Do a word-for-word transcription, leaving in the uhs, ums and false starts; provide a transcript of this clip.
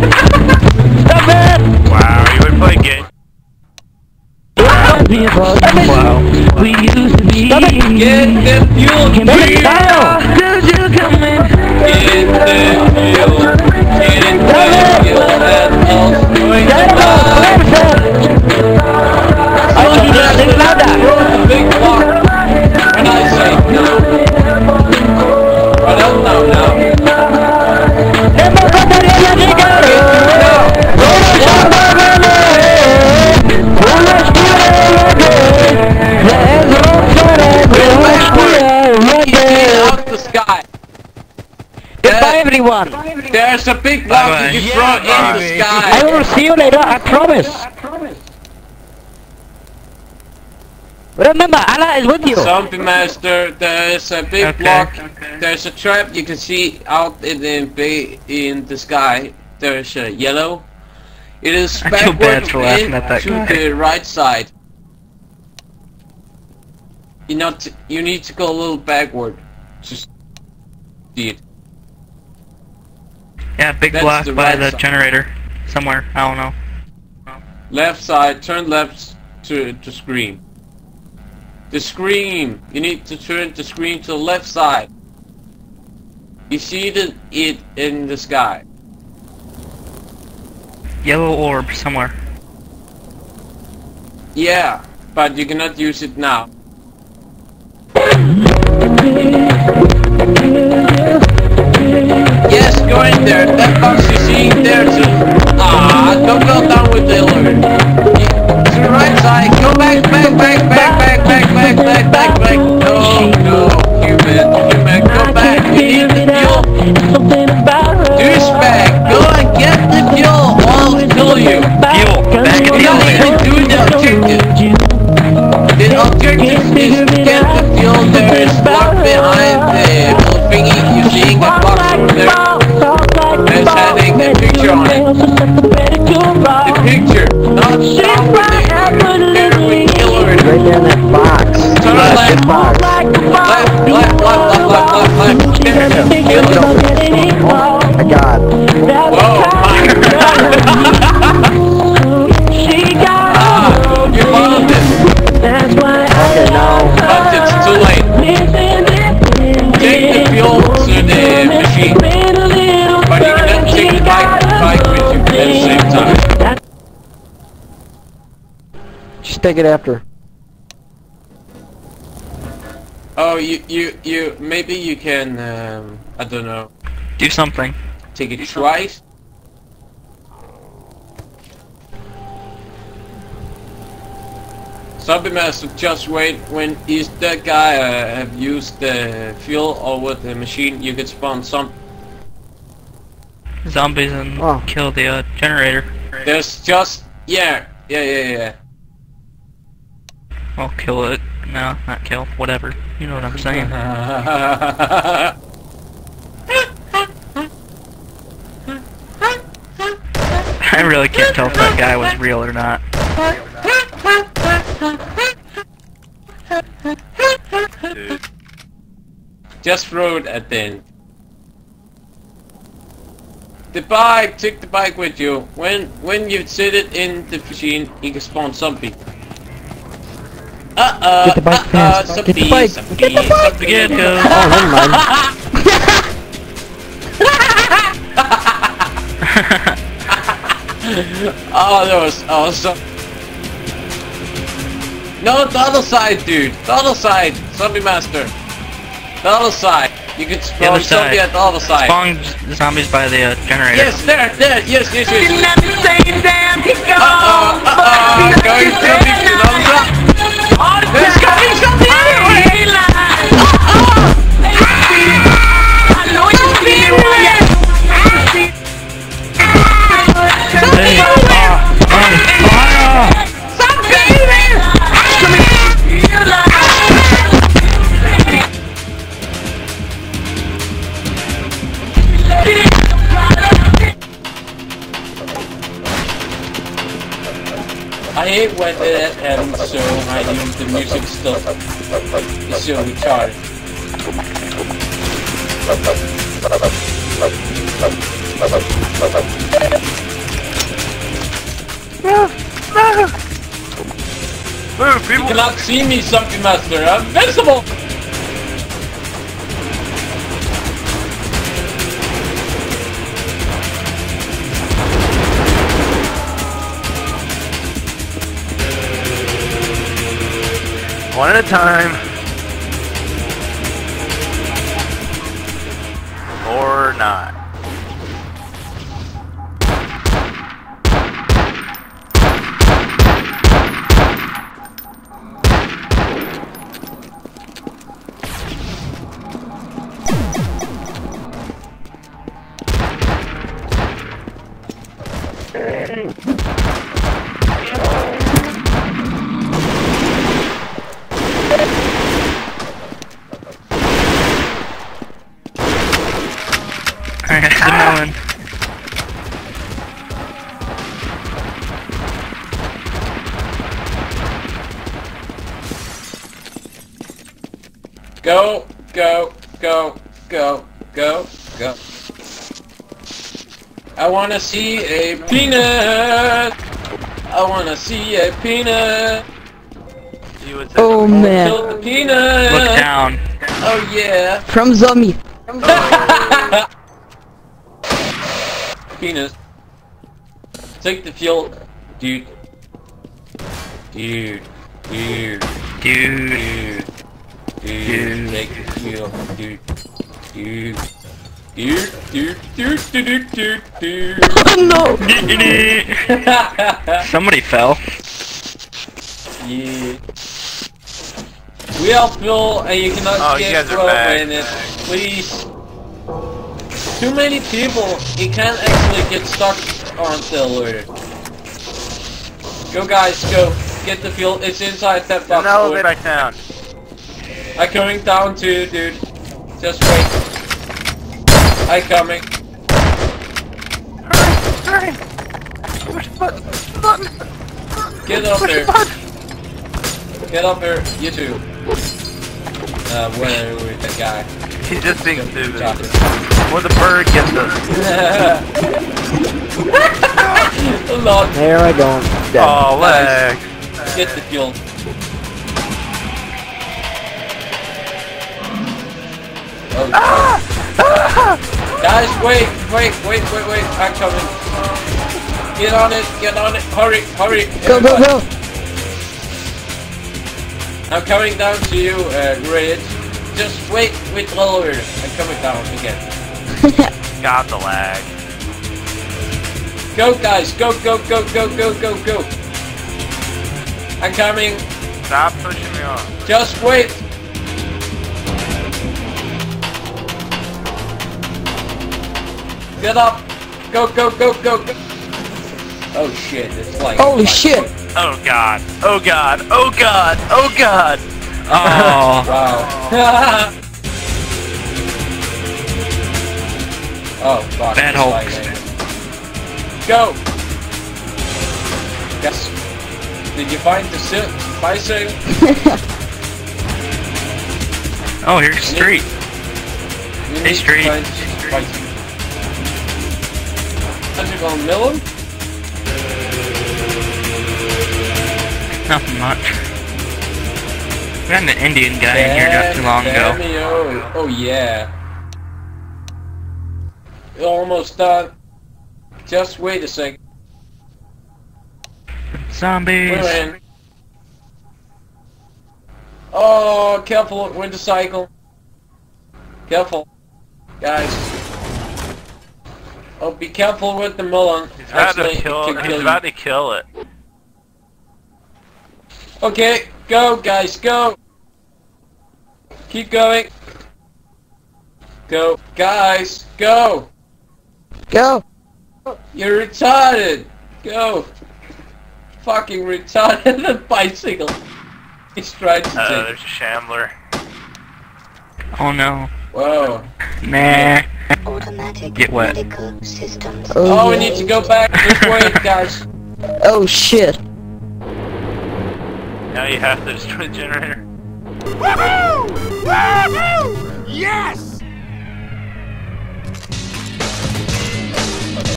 Stop it! Wow, you would play gay. Wow. We used to be. Stop it! Get the fuel, Can dude! we style? Did you come in? Get the fuel! Get it, get it, get that else going to die! I told you not to think about that. Throw the big block when I say no. I don't know now. Out the sky. Goodbye, everyone. There's a big block Bye-bye. you throw in the sky. I will see you later. I promise. Remember, Allah is with you. Zombie Master, there's a big Okay. block. There's a trap you can see out in the in the sky. There's a yellow. It is I feel backward bad for laughing at that to guy. the right side. You know, t you need to go a little backward. Just see it. Yeah, big That's block the by right the side. generator. Somewhere. I don't know. Left side. Turn left to to scream. The scream. You need to turn the scream to the left side. You see the it in the sky. Yellow orb somewhere. Yeah, but you cannot use it now. Yes, go in there. That box you see there too. Ah, don't go down with the alert. You, to the right side. Go back, back, back, back, back, back, back, back, back, back. No, no, human, human, go back. You need the fuel. Douchebag, go and get the fuel. Or I'll kill you. Fuel. Back in the No, elevator. do the objective. The objective is to get the fuel. There is block behind the little thingy. You're seeing a box over there. There's having a picture on it. The picture, not stop with it. There we kill her. Right there in that box. Turn left, box. left, left, left, left, left, left, left. There, kill her. Oh my God. Whoa, ah, you found it. Okay, now. But it's too late. Take the fuel to the machine. But you cannot take the bike, bike with you at the same time. Just take it after. Oh, you, you, you, maybe you can, um, I don't know, Do something. take it twice? Zombie Master, just wait. When is that guy uh, have used the fuel over the machine, you can spawn some. Zombies and Oh. kill the uh, generator. There's just, yeah, yeah, yeah, yeah. I'll kill it. No, not kill. Whatever. You know what I'm saying. I really can't tell if that guy was real or not. Just throw it at them. The bike, take the bike with you. When when you sit it in the machine, you can spawn zombie. Uh uh, Get the bike uh uh, fast. zombie, Get the bike. zombie, Get the bike. zombie. Get go. Oh, never mind. Oh, that was awesome. No, the other side, dude. The other side, zombie master. The other side. You can The spawn other zombie side. at the other side. Spawn z- zombies by the uh, generator. Yes, there, there, yes, yes, yes. yes. Uh Uh-oh, uh-oh, going zombie to the other side. There's coming zombie everywhere. Hey, ah, ah, ah. I hate when that happens, so I use the music stuff. It's so retarded. Move, You people! cannot see me, Sunken Master. I'm invisible. One at a time. Or not. Alright, the melon. Go, go, go, go, go, go. I wanna see a peanut. I wanna see a peanut. See what's Oh Kill man. the peanut. Look down. Oh yeah. From zombie. Penis. Take the fuel, dude. Dude. Dude. Dude. Dude. Dude. Dude. Take the fuel, dude. Dude. Dude. Dude. Dude. Dude. Dude. Dude. No. Somebody fell. Yeah. We all fill and you cannot Oh, you get guys are thrown back. in it. Please. Too many people. You can't actually get stuck on the alert. Go guys, go. Get the fuel. It's inside that box. No, door. back down. I'm coming down too, dude. Just wait. I'm coming. Hurry! Hurry! Push the button! Button! Get up Push there. the button! Get up here. You too. Uh, where with the guy? He's just being stupid. Talking. Or the bird gets us. Lord. There I go. Dead. Oh, leg. Get the fuel. Oh, Ah! Ah! guys, wait, wait, wait, wait, wait. I'm coming. Get on it, get on it. Hurry, hurry. Go, go, everybody. go. I'm coming down to you, uh, Red. Just wait, wait a little bit. I'm coming down again. Got the lag. Go, guys, go, go, go, go, go, go, go. I'm coming. Stop pushing me off. Just wait. Get up. Go, go, go, go, go. Oh shit, it's like... Holy like- shit. Oh god. Oh god. Oh god. Oh god. Oh. Wow. Oh, fuck. Bad it's hoax. like that. Go! Yes. Did you find the sit bicycle? Oh, here's the street. You Hey, need to street. find the bicycle. Bicycle Millen? Nothing much. We had an Indian guy in here not too long ago. Cameo. Oh yeah. You're almost done. Just wait a second. Zombies. We're in. Oh, careful with the cycle. Careful, guys. Oh, be careful with the melon. He's about Actually, to it kill. could He's kill about you. to kill it. Okay, go, guys, go. Keep going. Go, guys, go. Go. You're retarded. Go. Fucking retarded. The bicycle. He's trying to Uh, take. there's a shambler. Oh no. Whoa. Nah. Automatic Get wet. medical systems. Oh, Oh, we yeah. need to go back this way, guys. Oh shit. Now you have to destroy the generator. Woohoo! Woohoo! Yes!